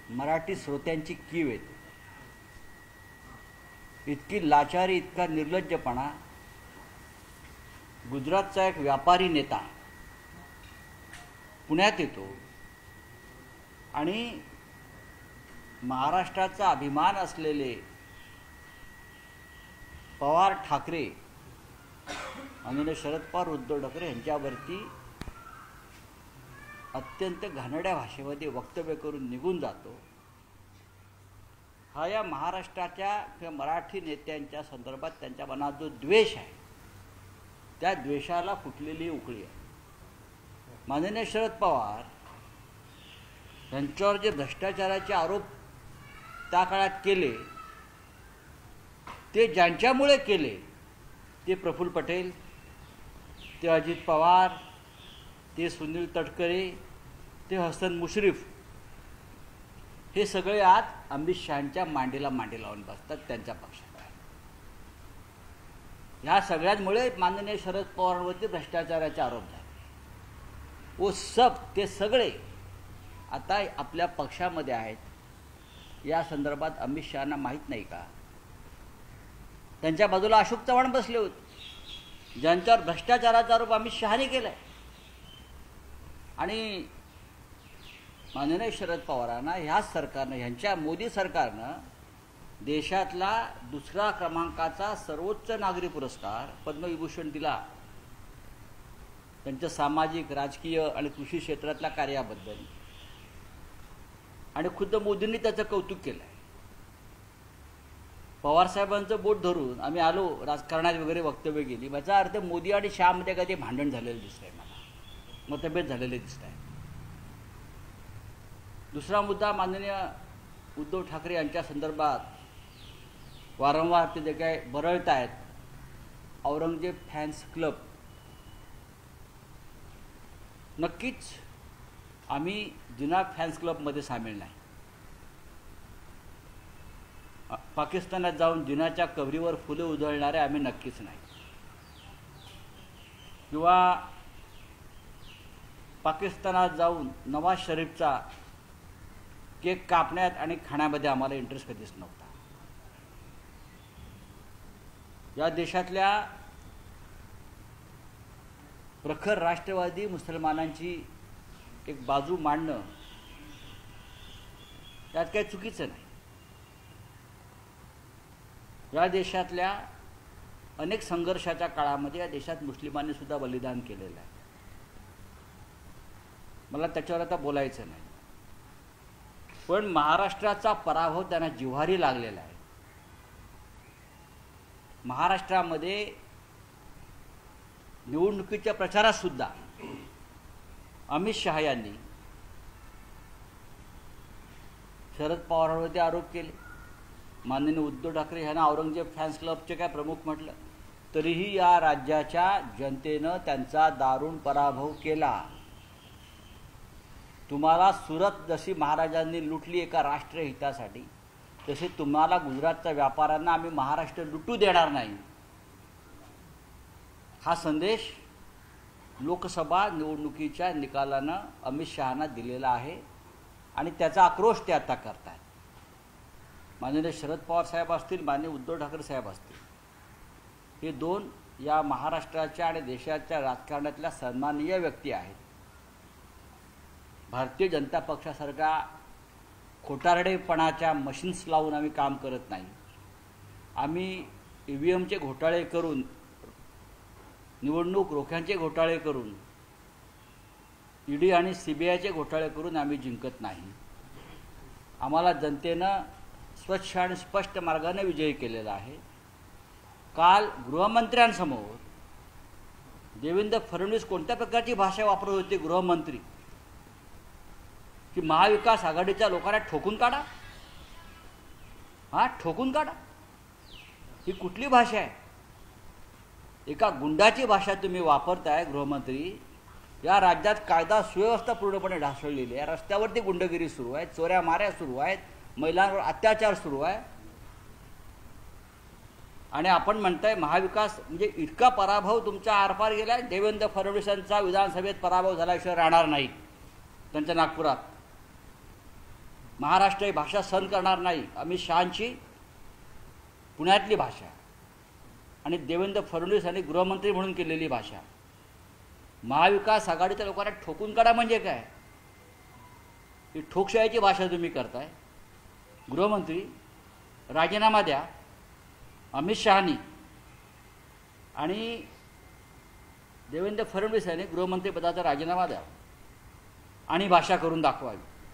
मराठी श्रोत्यांची कीव येते. इतकी लाचारी, इतका निर्लज्जपणा. गुजरातचा एक व्यापारी नेता पुण्यात येतो आणि महाराष्ट्राचा अभिमान असलेले पवार ठाकरे आणि शरद पवार उद्धव ठाकरे यांच्यावरती अत्यंत घाणेरड्या भाषेमध्ये वक्तव्य करून निघून जातो. हा या महाराष्ट्राच्या किंवा मराठी नेत्यांच्या संदर्भात त्यांच्या मनात जो द्वेष आहे त्या द्वेषाला फुटलेली उकळी आहे. माननीय शरद पवार यांच्यावर जे भ्रष्टाचाराचे आरोप त्या काळात केले ते ज्यांच्यामुळे केले ते प्रफुल्ल पटेल, ते अजित पवार, ते सुनील तटकरे, ते हसन मुश्रीफ, हे सगळे आज अमित शहांच्या मांडीला मांडी लावून बसतात त्यांच्या पक्षात. ह्या सगळ्यांमुळे माननीय शरद पवारांवरती भ्रष्टाचाराचे आरोप झाले. वो सब ते सगळे आता आपल्या पक्षामध्ये आहेत. या संदर्भात अमित शहांना माहीत नाही का? त्यांच्या बाजूला अशोक चव्हाण बसले होते ज्यांच्यावर भ्रष्टाचाराचा आरोप अमित शहाने केलाय. आणि माननीय शरद पवारांना ह्या सरकारनं, ह्यांच्या मोदी सरकारनं देशातला दुसरा क्रमांकाचा सर्वोच्च नागरी पुरस्कार पद्मविभूषण दिला त्यांच्या सामाजिक, राजकीय आणि कृषी क्षेत्रातल्या कार्याबद्दल. आणि खुद्द मोदींनी त्याचं कौतुक केलं आहे. पवारसाहेबांचं बोट धरून आम्ही आलो, राजकारणात वगैरे वक्तव्य केली. याचा अर्थ मोदी आणि शहामध्ये कधी भांडण झालेलं दिसत आहे, मला मतभेद झालेले दिसत आहे. दुसरा मुद्दा, माननीय उद्धव ठाकरे यांच्या संदर्भात वारंवार ते जे काय बरळत आहेत, औरंगजेब फॅन्स क्लब. नक्कीच आम्ही जिना फॅन्स क्लबमध्ये सामील नाही. पाकिस्तानात जाऊन जिनाच्या कबरीवर फुले उधळणारे आम्ही नक्कीच नाही. किंवा पाकिस्तानात जाऊन नवाज शरीफचा केक कापण्यात आणि खाण्यामध्ये आम्हाला इंटरेस्ट कधीच नव्हता. या देशातल्या प्रखर राष्ट्रवादी मुसलमानांची एक बाजू मांडणं त्यात काही चुकीचं नाही. या देशातल्या अनेक संघर्षाच्या काळामध्ये या देशात मुस्लिमांनी सुद्धा बलिदान केलेलं आहे. मला त्याच्यावर आता बोलायचं नाही. पण महाराष्ट्राचा पराभव त्यांना जिव्हारी लागलेला आहे. महाराष्ट्रामध्ये निवडणुकीच्या प्रचारात सुद्धा अमित शहा यांनी शरद पवारांवरती आरोप केले. माननीय उद्धव ठाकरे यांना औरंगजेब फॅन्स क्लबचे काय प्रमुख म्हटलं, तरीही या राज्याच्या जनतेनं त्यांचा दारुण पराभव केला. तुम्हाला सुरत जशी महाराजांनी लुटली एका राष्ट्रहितासाठी, तसे तुम्हाला गुजरातच्या व्यापाऱ्यांना आम्ही महाराष्ट्र लुटू देणार नाही. हा संदेश लोकसभा निवडणुकीच्या निकालानं अमित शहांना दिलेला आहे आणि त्याचा आक्रोश ते आता करतात. माननीय शरद पवार साहेब असतील, माननीय उद्धव ठाकरे साहेब असतील, हे दोन या महाराष्ट्राच्या आणि देशाच्या राजकारणातल्या सन्माननीय व्यक्ती आहेत. भारतीय जनता पक्षासारखा खोटारडेपणाच्या मशीन्स लावून आम्ही काम करत नाही. आम्ही EVMचे घोटाळे करून, निवडणूक रोख्यांचे घोटाळे करून, ED आणि CBIचे घोटाळे करून आम्ही जिंकत नाही. आम्हाला जनतेनं स्वच्छ आणि स्पष्ट मार्गाने विजयी केलेला आहे. काल गृहमंत्र्यांसमोर देवेंद्र फडणवीस कोणत्या प्रकारची भाषा वापरत होते गृहमंत्री, की महाविकास आघाडीच्या लोकांना ठोकून काढा. ठोकून काढा ही कुठली भाषा आहे? एका गुंडाची भाषा तुम्ही वापरताय गृहमंत्री. या राज्यात कायदा सुव्यवस्था पूर्णपणे ढासळलेली आहे. रस्त्यावरती गुंडगिरी सुरू आहे, चोऱ्या माऱ्या सुरू आहेत, महिलांवर अत्याचार सुरू आहे. आणि आपण म्हणताय महाविकास, म्हणजे इतका पराभव तुमचा आरपार गेलाय. देवेंद्र फडणवीसांचा विधानसभेत पराभव झाल्याशिवाय राहणार नाही त्यांच्या नागपुरात. महाराष्ट्र ही भाषा सहन करणार नाही. अमित शहांची पुण्यातली भाषा आणि देवेंद्र फडणवीस यांनी गृहमंत्री म्हणून केलेली भाषा, महाविकास आघाडीच्या लोकांना ठोकून काढा म्हणजे काय? ही ठोकशाहीची भाषा तुम्ही करताय. गृहमंत्री राजीनामा द्या, अमित शहानी आणि देवेंद्र फडणवीस यांनी गृहमंत्रीपदाचा राजीनामा द्या आणि भाषा करून दाखवावी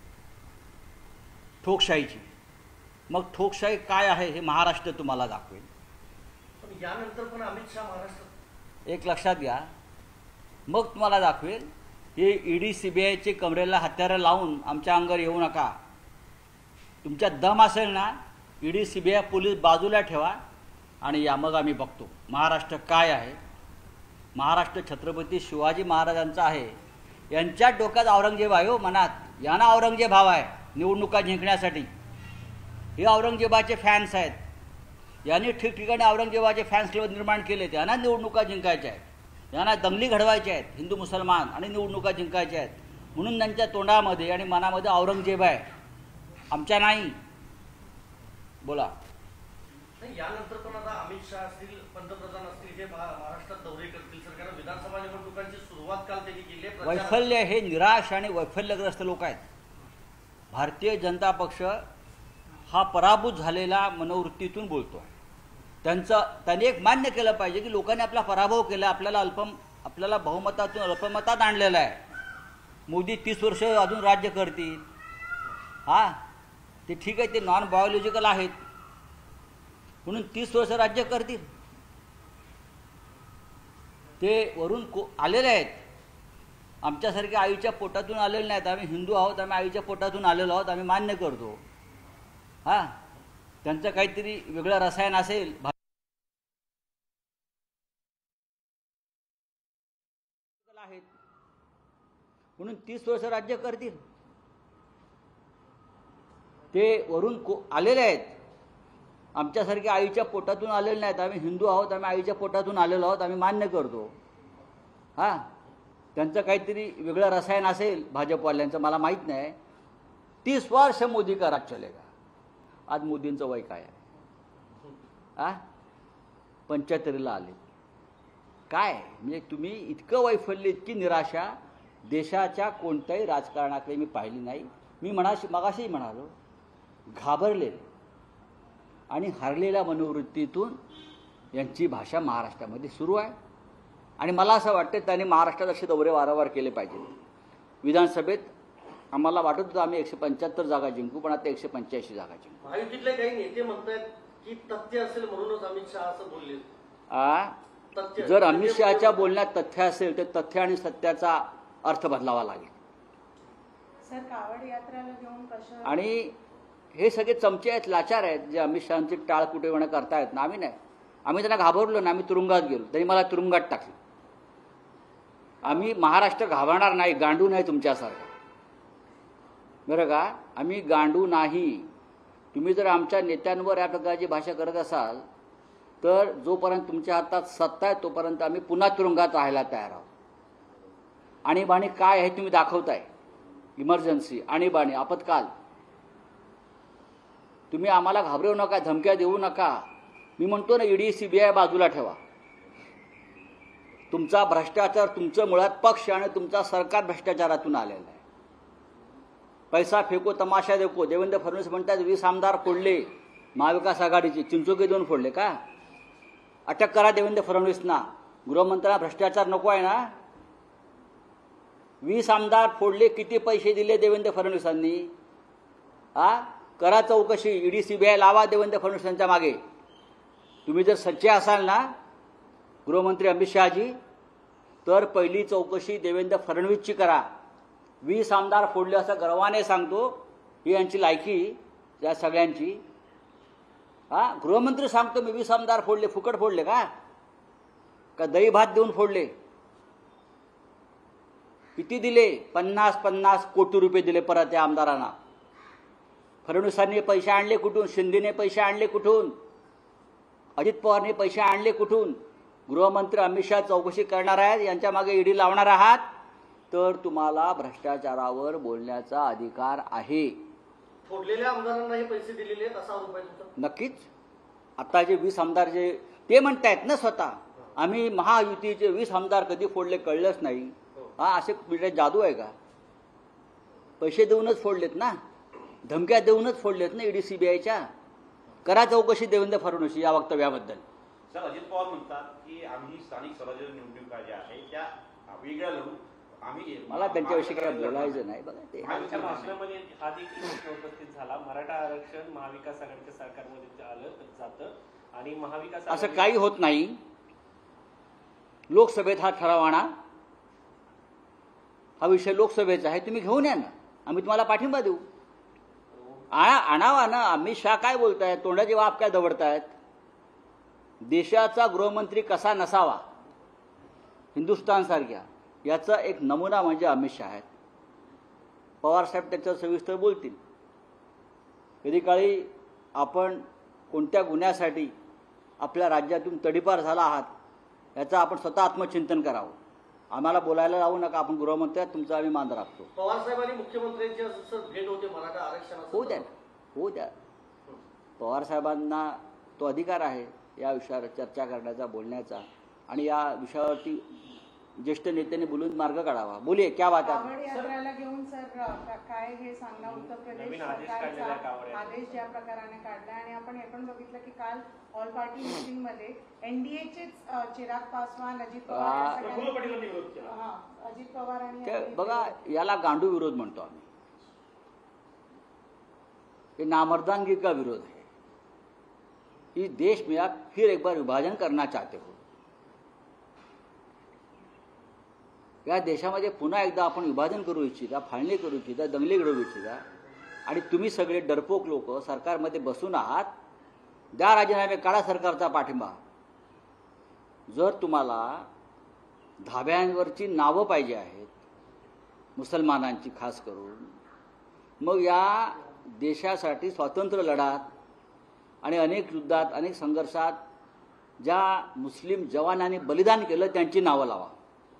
ठोकशाहीची. मग ठोकशाही काय आहे हे महाराष्ट्र तुम्हाला दाखवेल. पण यानंतर पण अमित शहा महाराष्ट्रात, एक लक्षात घ्या, मग तुम्हाला दाखवेल. हे ईडी सीबीआयचे कमरेला हत्यारं लावून आमच्या अंगावर येऊ नका. तुमच्या दम असेल ना, ईडी सीबीआय पोलीस बाजूला ठेवा आणि या, मग आम्ही बघतो महाराष्ट्र काय आहे. महाराष्ट्र छत्रपती शिवाजी महाराजांचा आहे. यांच्या डोक्यात औरंगजेब आहे हो, मनात यांना औरंगजेब हवा आहे निवडणुका जिंकण्यासाठी. हे औरंगजेबाचे फॅन्स आहेत. यांनी ठिकठिकाणी औरंगजेबाचे फॅन्स क्लब निर्माण केले. यांना निवडणुका जिंकायच्या आहेत, यांना दंगली घडवायच्या आहेत हिंदू मुसलमान आणि निवडणुका जिंकायच्या आहेत. म्हणून त्यांच्या तोंडामध्ये आणि मनामध्ये औरंगजेब आहे, आमच्या नाही. बोला. नाही, यानंतर पण आता अमित शहा असतील, पंतप्रधान असतील, हे महाराष्ट्रात दौरे करतील. सरकार विधानसभा निवडणुकांची सुरुवात काल त्यांनी केली आहे. वैफल्य, हे निराश आणि वैफल्यग्रस्त लोक आहेत. भारतीय जनता पक्ष हा पराभूत झालेला मनोवृत्तीतून बोलतो आहे. त्यांनी एक मान्य केलं पाहिजे की लोकांनी आपला पराभव केला, आपल्याला बहुमतातून अल्पमतात आणलेलं आहे. मोदी 30 वर्ष अजून राज्य करतील. हां, ते ठीक आहे, ते नॉन बायोलॉजिकल आहेत म्हणून 30 वर्ष राज्य करतील. ते वरून आलेले आहेत, आमच्यासारख्या आईच्या पोटातून आलेले नाहीत. आम्ही हिंदू आहोत, आम्ही आईच्या पोटातून आलेलो आहोत, आम्ही मान्य करतो. हां, त्यांचं काहीतरी वेगळं रसायन असेल आहेत म्हणून 30 वर्ष राज्य करतील. ते वरून आलेले आहेत, आमच्यासारख्या आईच्या पोटातून आलेले नाहीत. आम्ही हिंदू आहोत, आम्ही आईच्या पोटातून आलेलो आहोत, आम्ही मान्य करतो. हां, त्यांचं काहीतरी वेगळं रसायन असेल भाजपवाल्यांचं, मला माहीत नाही. 30 वर्ष मोदी का राज चलेगा. आज मोदींचं वय काय आहे? 75ला आले. काय म्हणजे तुम्ही इतकं वैफल्य, इतकी निराशा देशाच्या कोणत्याही राजकारणाकडे मी पाहिली नाही. मी मगाशी म्हणालो, घाबरलेले आणि हरलेल्या मनोवृत्तीतून यांची भाषा महाराष्ट्रामध्ये सुरू आहे. आणि मला असं वाटतं त्यांनी महाराष्ट्रात असे दौरे वारंवार केले पाहिजे. विधानसभेत आम्हाला वाटत होतं आम्ही 175 जागा जिंकू, पण आता 185 जागा जिंकू. महायुतीतले काही नेते म्हणतात की तथ्य असेल म्हणूनच अमित शहा असं बोलले. जर अमित शहाच्या बोलण्यात तथ्य असेल तर तथ्य आणि सत्याचा अर्थ बदलावा लागेल. सर, कावड यात्रेला घेऊन कसं, आणि हे सगळे चमचे आहेत, लाचार आहेत, जे अमित शहांची टाळ कुटेपणा करतायत ना. आम्ही नाही, आम्ही त्यांना घाबरलो ना, आम्ही तुरुंगात गेलो, त्यांनी मला तुरुंगात टाकले. आम्ही महाराष्ट्र घाबरणार नाही, गांडू नाही तुमच्यासारखा, बरं का. आम्ही गांडू नाही. तुम्ही जर आमच्या नेत्यांवर या प्रकारची भाषा करत असाल तर जोपर्यंत तुमच्या हातात सत्ता आहे तोपर्यंत आम्ही पुन्हा तुरुंगात राहायला तयार आहोत. आणीबाणी काय आहे तुम्ही दाखवताय. इमर्जन्सी, आणीबाणी, आपत्काल. तुम्ही आम्हाला घाबरवू नका, धमक्या देऊ नका. मी म्हणतो ना, ईडी सीबीआय बाजूला ठेवा. तुमचा भ्रष्टाचार, तुमचं मुळात पक्ष आणि तुमचा सरकार भ्रष्टाचारातून आलेला आहे. पैसा फेको तमाशा देखो. देवेंद्र फडणवीस म्हणतात 20 आमदार फोडले महाविकास आघाडीचे, चिंचोके देऊन फोडले का? अटक करा देवेंद्र फडणवीसना. गृहमंत्र्यांना भ्रष्टाचार नको आहे ना? 20 आमदार फोडले, किती पैसे दिले देवेंद्र फडणवीसांनी? करा चौकशी, ईडी सीबीआय लावा देवेंद्र फडणवीसांच्या मागे. तुम्ही जर सच्चे असाल ना गृहमंत्री अमित शहाजी, तर पहिली चौकशी देवेंद्र फडणवीसची करा. 20 आमदार फोडले असं गर्वाने सांगतो, ही यांची लायकी या सगळ्यांची. गृहमंत्री सांगतो मी 20 आमदार फोडले. फुकट फोडले का दही भात देऊन फोडले? किती दिले? 50 कोटी रुपये दिले परत या आमदारांना. फडणवीसांनी पैसे आणले कुठून? शिंदेने पैसे आणले कुठून? अजित पवारने पैसे आणले कुठून? गृहमंत्री अमित शहा चौकशी करणार आहेत, यांच्या मागे ईडी लावणार आहात, तर तुम्हाला भ्रष्टाचारावर बोलण्याचा अधिकार आहे. फोडलेल्या आमदारांना हे पैसे दिलेले आहेत असा आरोप आहे तुमचा? नक्कीच. आता जे 20 आमदार जे ते म्हणतायत ना स्वतः, आम्ही महायुतीचे 20 आमदार कधी फोडले कळलंच नाही. हा असे म्हणजे जादू आहे का? पैसे देऊनच फोडलेत ना, धमक्या देऊनच फोडलेत ना ईडी सीबीआयच्या. करा चौकशी देवेंद्र फडणवीस या वक्तव्याबद्दल. सर, अजित पवार म्हणतात की आम्ही स्थानिक स्वराज्य निवडणुका ज्या आहेत त्या वेगळ्या लढू. आम्ही मला त्यांच्याविषयी काय बोलायचं नाही. बघा ते त्यांच्या भाषणामध्ये हा देखील प्रश्न उपस्थित झाला. मराठा आरक्षण महाविकास आघाडीच्या सरकारमध्ये आलं जातं आणि महाविकास असं काही होत नाही. लोकसभेत हा ठराव आणा, हा विषय लोकसभेचा आहे, तुम्ही घेऊन या ना, आम्ही तुम्हाला पाठिंबा देऊ. आणावा ना. अमित शहा काय बोलतायत, तोंडाचे वाप काय दवडतायत. देशाचा गृहमंत्री कसा नसावा हिंदुस्थानसारख्या, याचा एक नमुना म्हणजे अमित शहा आहेत. पवारसाहेब त्याच्यावर सविस्तर बोलतील. कधी काळी आपण कोणत्या गुन्ह्यासाठी आपल्या राज्यातून तडीपार झाला आहात याचं आपण स्वतः आत्मचिंतन करावं. आम्हाला बोलायला लावू नका. आपण गृहमंत्री आहात, तुमचा आम्ही मान राखतो. पवार साहेबांनी मुख्यमंत्र्यांच्या भेट होते मराठा आरक्षणाचा. होऊ द्या, होऊ द्या. पवारसाहेबांना तो अधिकार आहे या विषयावर चर्चा करण्याचा, बोलण्याचा. आणि या विषयावरती ज्येष्ठ नेत्यांनी बोलून मार्ग काढावा. बोलिये, क्या बात आहे. कावड यात्रेला घेऊन सर काय हे सांगा. उत्तर प्रदेश सरकारचा आदेश ज्या प्रकाराने काढला आणि आपण हे पण बघितलं की काल ऑल पार्टी मीटिंग मध्ये एनडीएचेच चिराग पासवान, अजित पवार अजित पवार आणि बघा, याला गांडू विरोध म्हणतो आम्ही. ये नामर्दानगी का विरोध है. इस देश में आप फिर एक बार विभाजन करना चाहते हो. या देशामध्ये पुन्हा एकदा आपण विभाजन करू इच्छिता, फाळणी करू इच्छिता, दंगली घडवू इच्छिता. आणि तुम्ही सगळे डरपोक लोक सरकारमध्ये बसून आहात. द्या राजीनामे, काढा सरकारचा पाठिंबा. जर तुम्हाला धाब्यांवरची नावं पाहिजे आहेत मुसलमानांची खास करून, मग या देशासाठी स्वातंत्र्य लढ्यात आणि अनेक युद्धात, अनेक संघर्षात ज्या मुस्लिम जवानांनी बलिदान केलं त्यांची नावं लावा.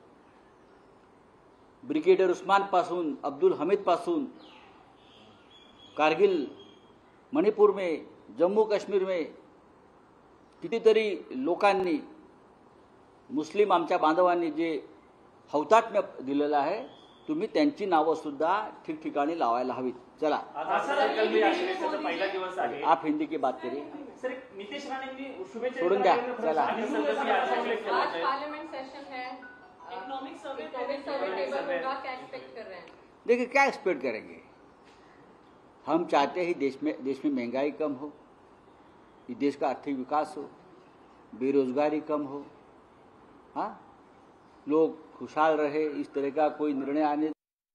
ब्रिगेडियर उस्मानपासून, अब्दुल हमीदपासून, कारगिल, मणिपूर में, जम्मू काश्मीर में कितीतरी लोकांनी, मुस्लिम आमच्या बांधवांनी जे हौतात्म्य दिलेलं आहे, तुम्ही त्यांची नावंसुद्धा ठिकठिकाणी लावायला हवीत. चला, पहिला दिवस आहे. आप हिंदी की बात करिए. सर, नितेश राणेंनी शुभेच्छा सोडून द्या. चला, आज पार्लियामेंट सेशन है, इकोनॉमिक सर्वे टेबल होगा, क्या एक्सपेक्ट कर रहे हैं? देखिए, क्या एक्सपेक्ट करेंगे. हम चाहते हैं देश में महंगाई कम हो, इस देश का आर्थिक विकास हो, बेरोजगारी कम हो, हाँ, लोग खुशहाल रहे. इस तरह का कोई निर्णय आने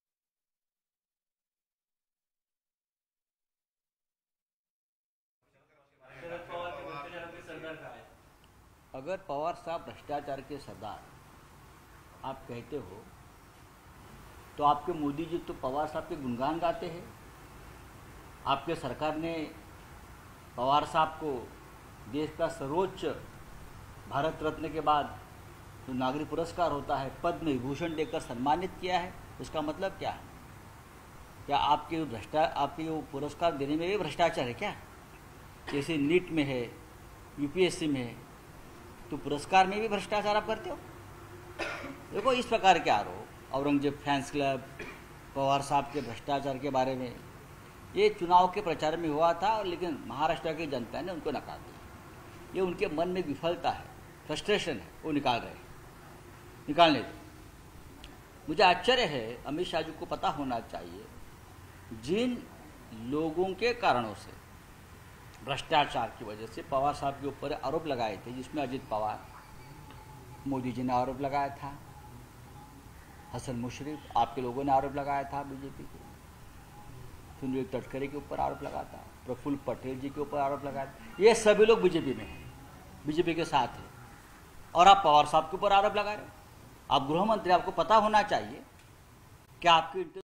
अगर पवार साहब भ्रष्टाचार के सरदार आप कहते हो तो आपके मोदी जी तो पवार साहब के गुणगान गाते हैं. आपके सरकार ने पवार साहब को देश का सर्वोच्च भारत रत्न के बाद जो नागरिक पुरस्कार होता है पद्म विभूषण देकर सम्मानित किया है. उसका मतलब क्या है? क्या आपके वो पुरस्कार देने में भी भ्रष्टाचार है क्या? जैसे नीट में है, यूपीएससी में है, तो पुरस्कार में भी भ्रष्टाचार आप करते हो. देखो, इस प्रकार के आरोप औरंगजेब फैंस क्लब, पवार साहब के भ्रष्टाचार के बारे में ये चुनाव के प्रचार में हुआ था, और लेकिन महाराष्ट्र की जनता ने उनको नकार दिया. ये उनके मन में विफलता है, फ्रस्ट्रेशन है, वो निकालने दो. मुझे आश्चर्य है, अमित शाह जी को पता होना चाहिए जिन लोगों के कारणों से भ्रष्टाचार की वजह से पवार साहब के ऊपर आरोप लगाए थे, जिसमें अजित पवार, मोदी जी ने आरोप लगाया था, हसन मुशर्रफ, आपके लोगों ने आरोप लगाया था, बीजेपी के, सुनील तटकरे के ऊपर आरोप लगा था, प्रफुल्ल पटेल जी के ऊपर आरोप लगाया था. ये सभी लोग बीजेपी में हैं, बीजेपी के साथ हैं, और आप पवार साहब के ऊपर आरोप लगा रहे हो. आप गृह मंत्री, आपको पता होना चाहिए कि आपके